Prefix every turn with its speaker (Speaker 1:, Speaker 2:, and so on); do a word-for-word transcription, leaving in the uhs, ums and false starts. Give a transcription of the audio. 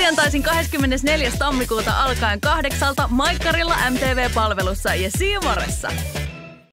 Speaker 1: Perjantaisin kahdeskymmenesneljäs tammikuuta alkaen kahdeksalta Maikkarilla M T V-palvelussa ja C Moressa.